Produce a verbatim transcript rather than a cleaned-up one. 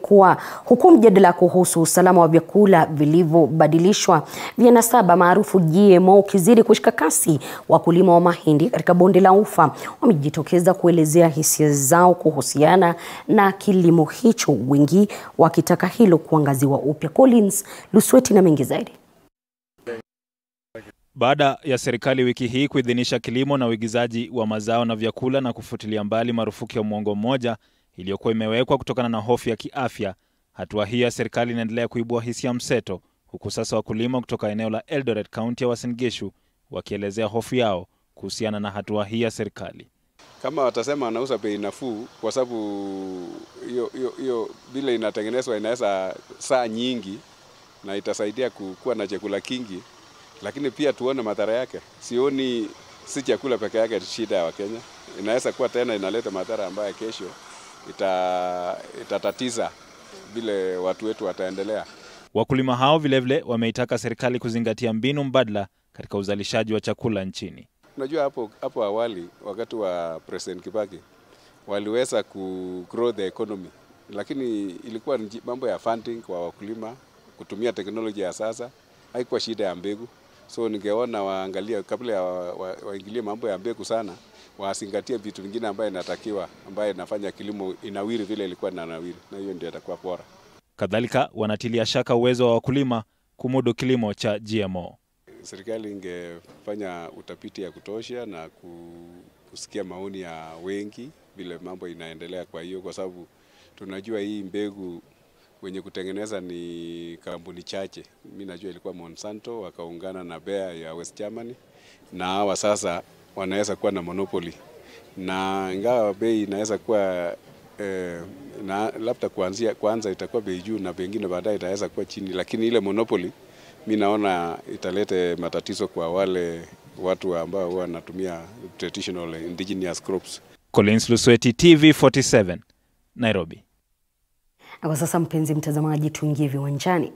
kuwa huku mjadala kuhusu usalama wa vyakula vilivyobadilishwa vya nasaba maarufu G M O ukizidi kushika kasi, wakulima wa mahindi katika bonde la Ufa wamejitokeza kuelezea hisia zao kuhusiana na kilimo hicho, wengi wakitaka hilo kuangaziwa upya. Collins Lusweti na mengi zaidi. Baada ya serikali wiki hii kuidhinisha kilimo na uigizaji wa mazao na vyakula na kufutilia mbali marufuku ya mwongo mmoja iliyokuwa imewekwa kutokana na hofu ya kiafya, hatua hii ya serikali inaendelea kuibua hisia mseto, huku sasa wakulima kutoka eneo la Eldoret County ya Uasin Gishu wakielezea hofu yao kuhusiana na hatua hii ya serikali. Kama watasema wanauza bei nafuu kwa sababu hiyo hiyo hiyo bila inatengenezwa inaweza saa nyingi na itasaidia kuwa na chakula kingi, lakini pia tuone madhara yake. Sioni si chakula peke yake shida ya Wakenya. Inaweza kuwa tena inaleta madhara ambayo kesho ita itatatiza vile watu wetu wataendelea. Wakulima hao vilevile wameitaka serikali kuzingatia mbinu mbadala katika uzalishaji wa chakula nchini. Unajua hapo hapo awali wakati wa President Kibaki waliweza ku grow the economy, lakini ilikuwa mambo ya funding kwa wakulima, kutumia teknolojia ya sasa, haikuwa shida ya mbegu. So ningeona waangalia kabla ya waingilie wa, wa mambo ya mbegu sana, wasingatie vitu vingine ambaye inatakiwa ambaye inafanya kilimo inawiri vile ilikuwa inanawiri, na hiyo ndio itakuwa bora. Kadhalika wanatilia shaka uwezo wa wakulima kumudu kilimo cha G M O. Serikali ingefanya utafiti ya kutosha na kusikia maoni ya wengi vile mambo inaendelea, kwa hiyo kwa sababu tunajua hii mbegu wenye kutengeneza ni kampuni chache. Mimi najua ilikuwa Monsanto wakaungana na Bayer ya West Germany, na hawa sasa wanaweza kuwa na monopoly, na ingawa bei inaweza kuwa eh, na labda kuanzia kwanza itakuwa bei juu na pengine baadaye itaweza kuwa chini, lakini ile monopoly mimi naona italete matatizo kwa wale watu ambao wanatumia traditional indigenous crops. Collins Lusweti, T V arobaini na saba, Nairobi. Na kwa sasa mpenzi mtazamaji, tuingie viwanjani.